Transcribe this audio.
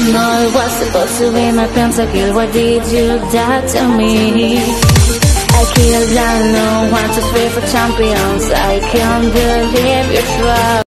No, it was supposed to be my pentakill. Why did you die to me? I killed, I know, 1, 2, 3 for champions. I can't believe you're true.